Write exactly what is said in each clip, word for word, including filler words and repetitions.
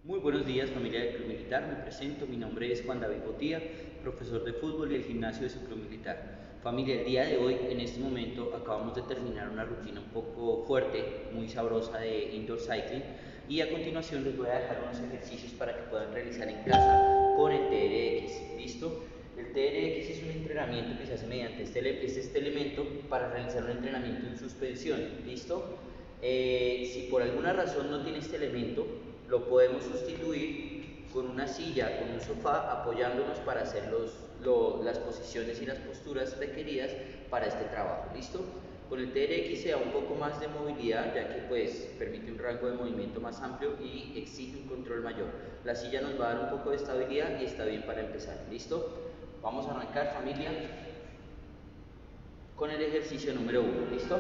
Muy buenos días, familia del Club Militar. Me presento, mi nombre es Juan David Botía, profesor de fútbol y del gimnasio de su Club Militar. Familia, el día de hoy, en este momento, acabamos de terminar una rutina un poco fuerte, muy sabrosa de indoor cycling, y a continuación les voy a dejar unos ejercicios para que puedan realizar en casa con el T R X. ¿Listo? El T R X es un entrenamiento que se hace mediante este, este elemento para realizar un entrenamiento en suspensión. ¿Listo? Eh, si por alguna razón no tiene este elemento, lo podemos sustituir con una silla, con un sofá, apoyándonos para hacer los, lo, las posiciones y las posturas requeridas para este trabajo. ¿Listo? Con el T R X se da un poco más de movilidad, ya que pues permite un rango de movimiento más amplio y exige un control mayor. La silla nos va a dar un poco de estabilidad y está bien para empezar. ¿Listo? Vamos a arrancar, familia, con el ejercicio número uno. ¿Listo?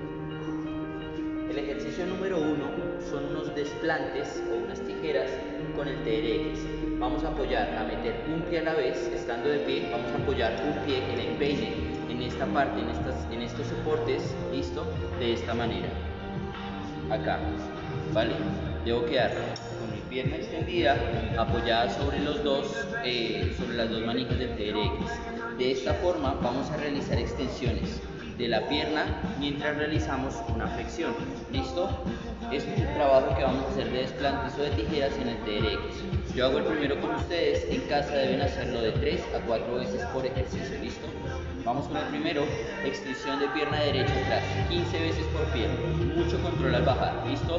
El ejercicio número uno son unos desplantes o unas tijeras con el T R X. Vamos a apoyar, a meter un pie a la vez, estando de pie, vamos a apoyar un pie en el peine, en esta parte, en, estas, en estos soportes, listo, de esta manera. Acá, ¿vale? Debo quedar con mi pierna extendida, apoyada sobre los dos, eh, sobre las dos manijas del T R X. De esta forma vamos a realizar extensiones de la pierna mientras realizamos una flexión. ¿Listo? Este es el trabajo que vamos a hacer de desplantes o de tijeras en el T R X. Yo hago el primero con ustedes, en casa deben hacerlo de tres a cuatro veces por ejercicio. ¿Listo? Vamos con el primero, extensión de pierna derecha atrás, quince veces por pierna, mucho control al bajar. ¿Listo?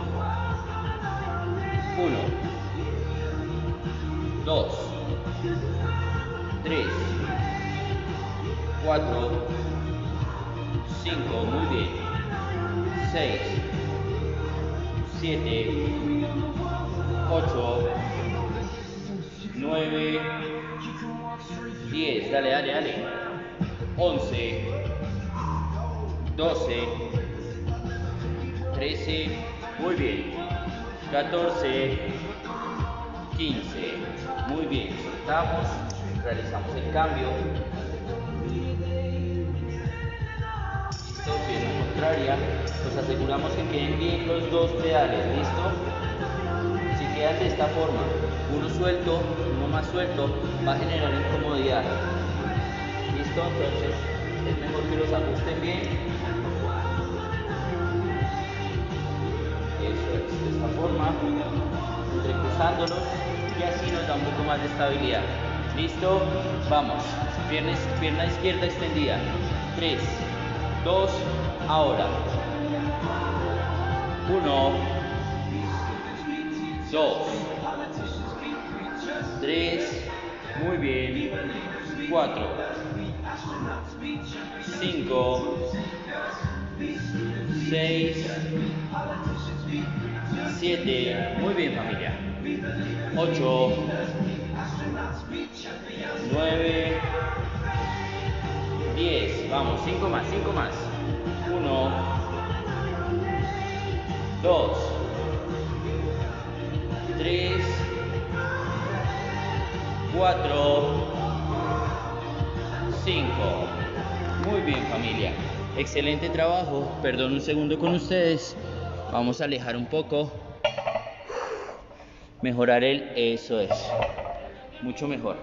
uno, dos, tres, cuatro, cinco, muy bien, seis, siete, ocho, nueve, diez, dale, dale, dale, once, doce, trece, muy bien, catorce, quince, muy bien, soltamos, realizamos el cambio. Pierna contraria, nos aseguramos que queden bien los dos pedales. ¿Listo? Si quedan de esta forma, uno suelto, uno más suelto, va a generar incomodidad. ¿Listo? Entonces es mejor que los ajusten bien. Eso es, de esta forma, entrecruzándolos, y así nos da un poco más de estabilidad. ¿Listo? Vamos, pierna, pierna izquierda extendida, tres, dos, ahora, uno, dos, tres, muy bien, cuatro, cinco, seis, siete, muy bien, familia, ocho, nueve, diez, vamos, cinco más, cinco más, uno, dos, tres, cuatro, cinco, muy bien, familia, excelente trabajo. Perdón un segundo con ustedes, vamos a alejar un poco, mejorar el, eso es, mucho mejor.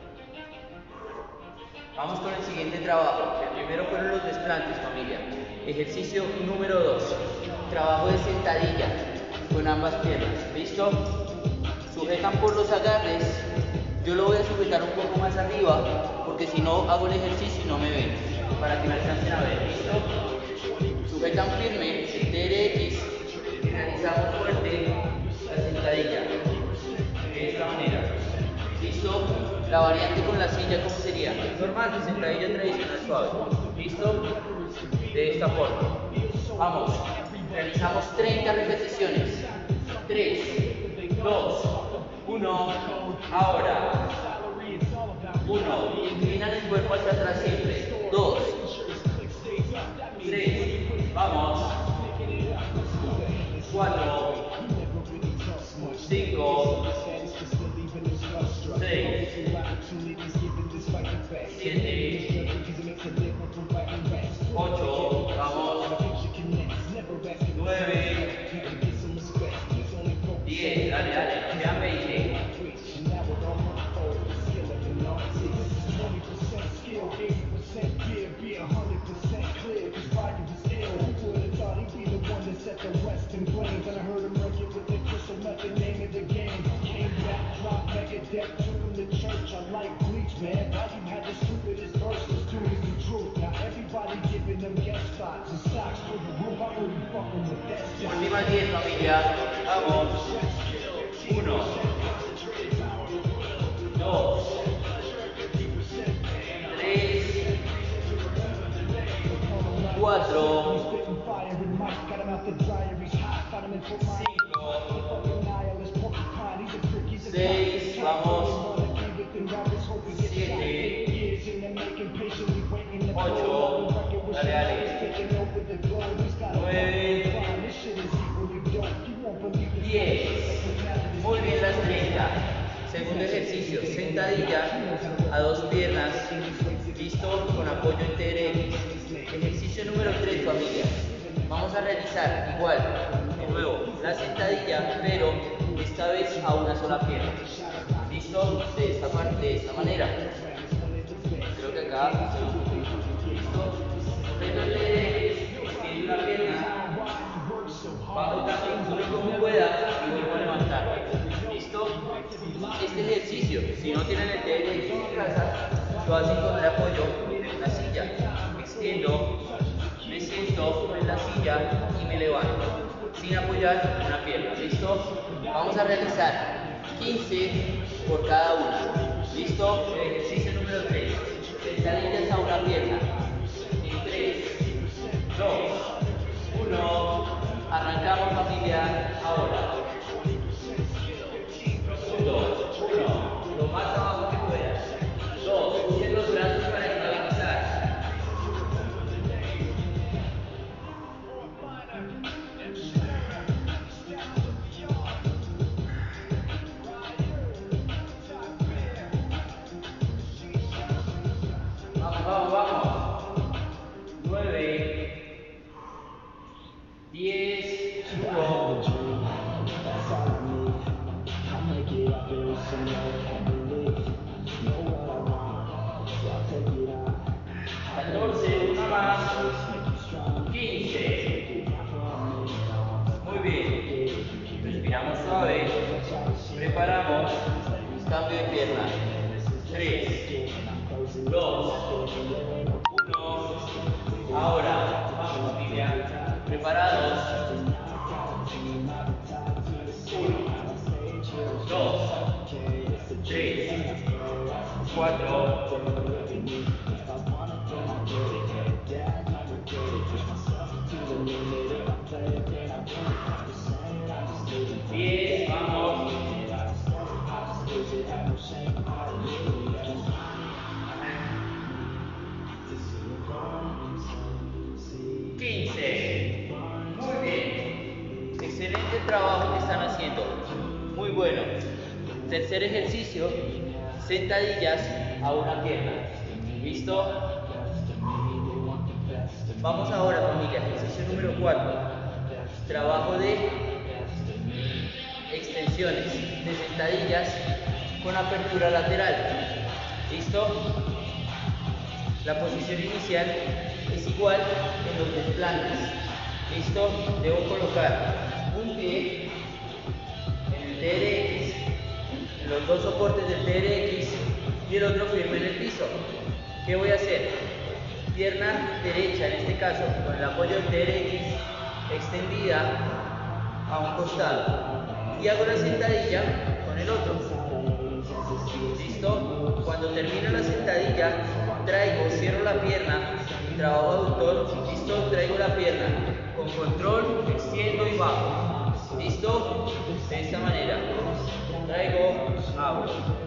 Vamos con el siguiente trabajo. El primero fueron los desplantes, familia. Ejercicio número dos. Trabajo de sentadilla con ambas piernas. ¿Listo? Sujetan por los agarres. Yo lo voy a sujetar un poco más arriba, porque si no hago el ejercicio y no me ven. Para que me alcancen a ver. ¿Listo? Sujetan firme el T R X y realizamos fuerte la sentadilla. De esta manera. ¿Listo? La variante con la silla, ¿cómo sería? Normal, de sentadilla tradicional suave. ¿Listo? De esta forma. Vamos. Realizamos treinta repeticiones. tres, dos, uno. Ahora. uno. Inclinan el cuerpo hacia atrás siempre. dos. tres. Vamos. cuatro. cinco. seis, siete, ocho, vamos, nueve, diez, dale, dale, diez, familia. Vamos. uno, dos, tres, cuatro, cinco, seis, vamos, siete, ocho, dale, dale, nueve, diez, muy bien las treinta. Segundo ejercicio, sentadilla a dos piernas, listo, con apoyo en T R X. Ejercicio número tres, familia. Vamos a realizar igual, de nuevo, la sentadilla, pero esta vez a una sola pierna. Listo, de esta, parte, de esta manera. Creo que acá, listo, sujeto el T R X, extiendo una pierna, bajo también, sube como pueda y vuelvo a levantar. ¿Listo? Este ejercicio, si no tienen el T R X en casa, lo hacen con el apoyo en la silla. Extiendo, me siento en la silla y me levanto, sin apoyar una pierna. ¿Listo? Vamos a realizar quince por cada una. ¿Listo? El ejercicio número tres. Sentadillas a una pierna. En tres, dos, uno. Arrancamos, familia. Ahora. dos, uno. Lo más abajo que puedas. dos. Usen los brazos para estabilizar. Vamos, vamos, vamos. nueve, diez, subo. catorce, una más. quince. Muy bien. Respiramos suave. Preparamos. Cambio de pierna. tres, dos, uno. Ahora, vamos, familia. Preparados. uno, dos, tres, cuatro, diez, vamos. quince. Muy bien. Excelente trabajo que están haciendo. Muy bueno. Tercer ejercicio, sentadillas a una pierna. ¿Listo? Vamos ahora, familia, ejercicio número cuatro. Trabajo de extensiones, de sentadillas con apertura lateral. ¿Listo? La posición inicial es igual en los desplantes. ¿Listo? Debo colocar un pie en el T R X, en los dos soportes del T R X y el otro firme en el piso. ¿Qué voy a hacer? Pierna derecha, en este caso, con el apoyo del T R X extendida a un costado. Y hago la sentadilla con el otro. ¿Listo? Cuando termino la sentadilla, traigo, cierro la pierna, trabajo aductor, listo, traigo la pierna con control, extiendo y bajo. ¿Listo? De esta manera. Traigo, abro.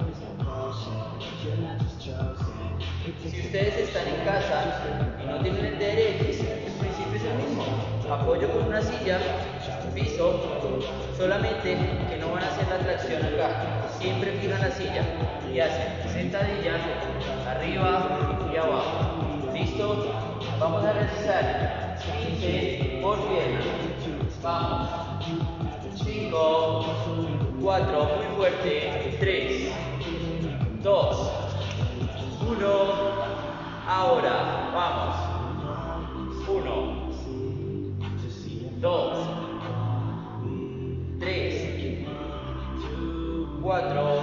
Si ustedes están en casa y no tienen el T R X, el principio es el mismo. Apoyo con una silla, piso, solamente que no van a hacer la tracción acá. Siempre fijan la silla y hacen sentadilla, arriba y abajo. ¿Listo? Vamos a realizar quince por pierna. Vamos. cinco, cuatro, muy fuerte. tres, dos, uno. Ahora, vamos. uno, dos, tres, cuatro,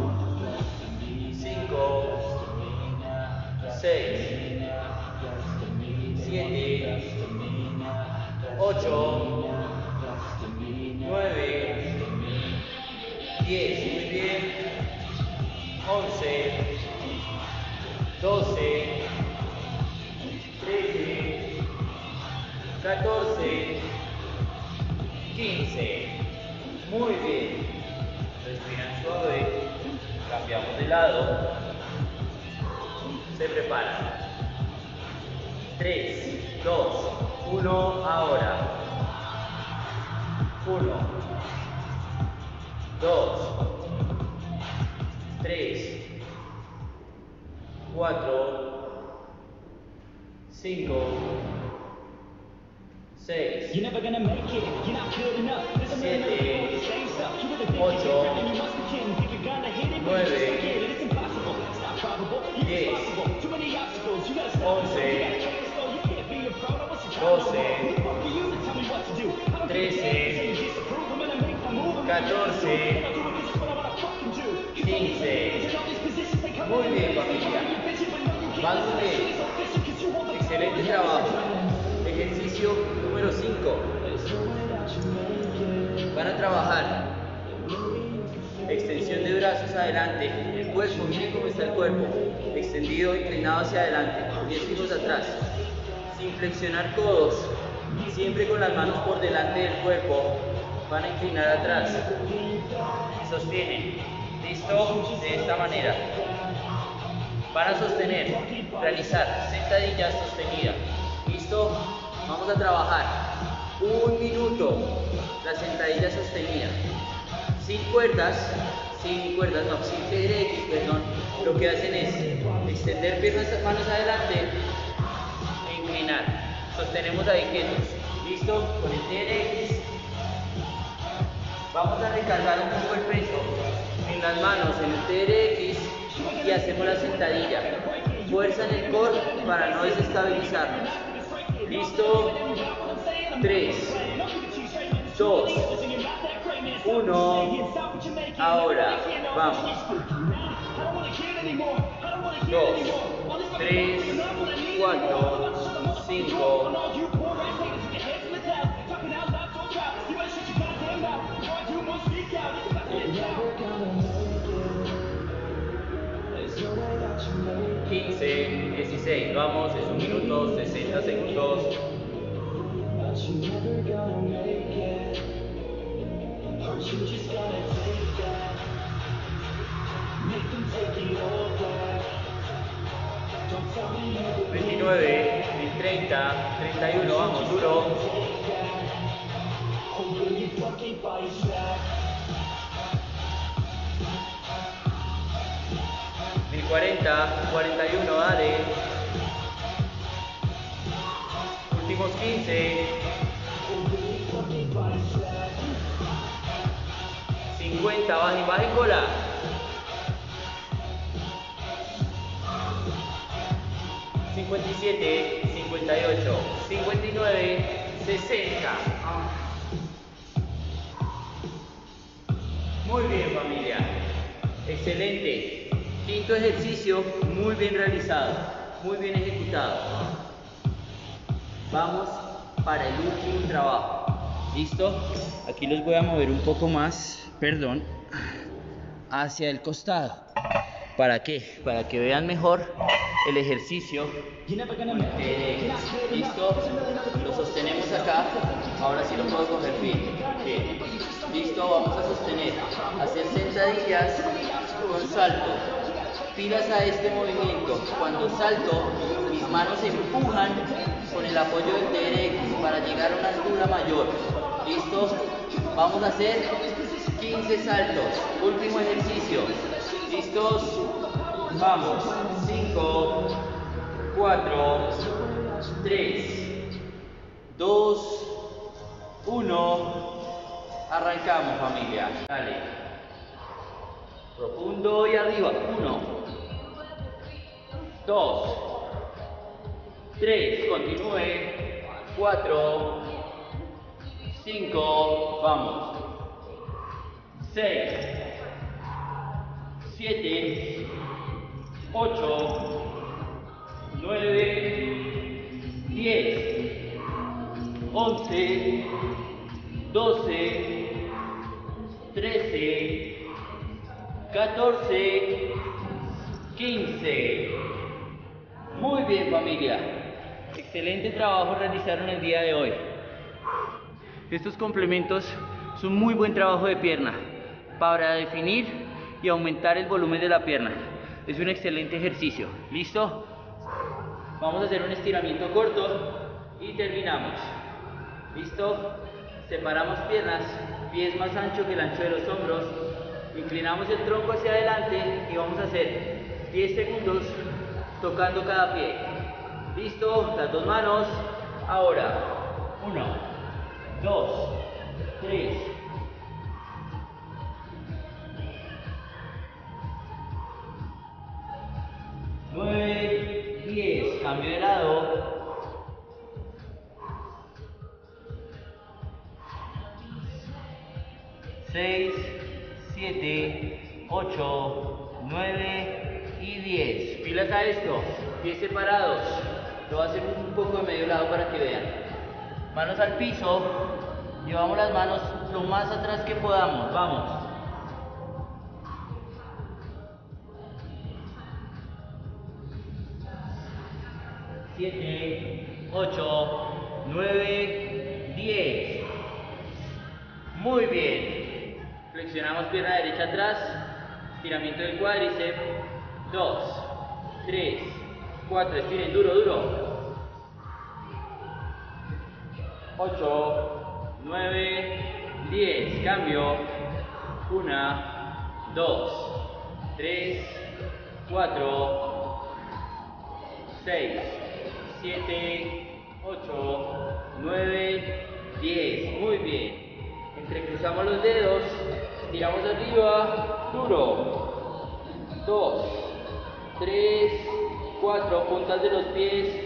cinco, seis, siete, ocho, diez, muy bien. once, doce, trece, catorce, quince. Muy bien. Respiran suave. Cambiamos de lado. Se preparan. tres, dos, uno, ahora. uno, dos, tres, cuatro, cinco, seis, siete, ocho, nueve, diez, once, doce, trece, catorce, quince. Muy bien, familia. Van bien. Excelente trabajo. Ejercicio número cinco. Van a trabajar extensión de brazos adelante. El cuerpo, miren cómo está el cuerpo. Extendido, inclinado hacia adelante. Pies fijos atrás. Sin flexionar codos. Siempre con las manos por delante del cuerpo. Van a inclinar atrás. Sostienen. ¿Listo? De esta manera. Van a sostener. Realizar sentadillas sostenidas. ¿Listo? Vamos a trabajar. Un minuto. La sentadilla sostenida. Sin cuerdas. Sin cuerdas, no. Sin T R X, perdón. Lo que hacen es extender piernas, manos adelante e inclinar. Sostenemos ahí quietos. ¿Listo? Con el T R X. Vamos a recargar un poco el peso en las manos, en el T R X, y hacemos la sentadilla. Fuerza en el core para no desestabilizarnos. ¿Listo? tres, dos, uno. Ahora, vamos. dos, tres, cuatro, cinco. quince, dieciséis, vamos, es un minuto, sesenta segundos. veintinueve, treinta, treinta y uno, vamos, duro. cuarenta, cuarenta y uno, dale. Últimos quince. cincuenta, baja y baja y cola. cincuenta y siete, cincuenta y ocho, cincuenta y nueve, sesenta. Muy bien, familia. Excelente. Quinto ejercicio, muy bien realizado, muy bien ejecutado. Vamos para el último trabajo. ¿Listo? Aquí los voy a mover un poco más, perdón, hacia el costado. ¿Para qué? Para que vean mejor el ejercicio. Eh, ¿Listo? Lo sostenemos acá. Ahora sí lo puedo coger bien. Bien. ¿Listo? Vamos a sostener. Hacer sentadillas con salto. Pilas a este movimiento. Cuando salto, mis manos se empujan con el apoyo del T R X para llegar a una altura mayor. ¿Listo? Vamos a hacer quince saltos. Último ejercicio. ¿Listos? Vamos. cinco, cuatro, tres, dos, uno. Arrancamos, familia. Dale. Profundo y arriba. uno. dos, tres, continúe, cuatro, cinco, vamos, seis, siete, ocho, nueve, diez, once, doce, trece, catorce, quince. Muy bien, familia. Excelente trabajo realizaron el día de hoy. Estos complementos son muy buen trabajo de pierna para definir y aumentar el volumen de la pierna. Es un excelente ejercicio. ¿Listo? Vamos a hacer un estiramiento corto y terminamos. ¿Listo? Separamos piernas, pies más ancho que el ancho de los hombros. Inclinamos el tronco hacia adelante y vamos a hacer diez segundos tocando cada pie. ¿Listo? Las dos manos. Ahora. uno, dos, tres. nueve, diez. Cambio de lado. seis, siete, ocho, nueve y diez. Pilas a esto. Pies separados. Lo voy a hacer un poco de medio lado para que vean. Manos al piso. Llevamos las manos lo más atrás que podamos. Vamos. siete, ocho, nueve, diez. Muy bien. Flexionamos pierna derecha atrás. Estiramiento del cuádriceps. dos, tres, cuatro. Estiren duro, duro. ocho, nueve, diez. Cambio. uno, dos, tres, cuatro, seis, siete, ocho, nueve, diez. Muy bien. Entrecruzamos los dedos, tiramos arriba, duro. dos, tres, cuatro. Puntas de los pies.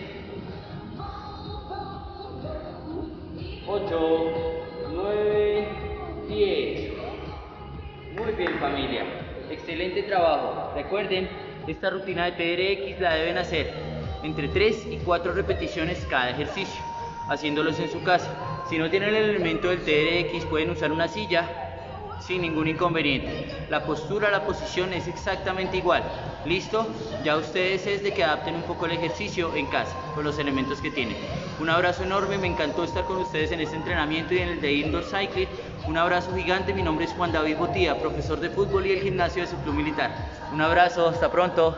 ocho, nueve, diez. Muy bien, familia. Excelente trabajo. Recuerden, esta rutina de T R X la deben hacer entre tres y cuatro repeticiones cada ejercicio, haciéndolos en su casa. Si no tienen el elemento del T R X, pueden usar una silla sin ningún inconveniente. La postura, la posición es exactamente igual. ¿Listo? Ya ustedes es de que adapten un poco el ejercicio en casa con los elementos que tienen. Un abrazo enorme, me encantó estar con ustedes en este entrenamiento y en el de Indoor Cycling. Un abrazo gigante, mi nombre es Juan David Botía, profesor de fútbol y el gimnasio de su club militar. Un abrazo, hasta pronto.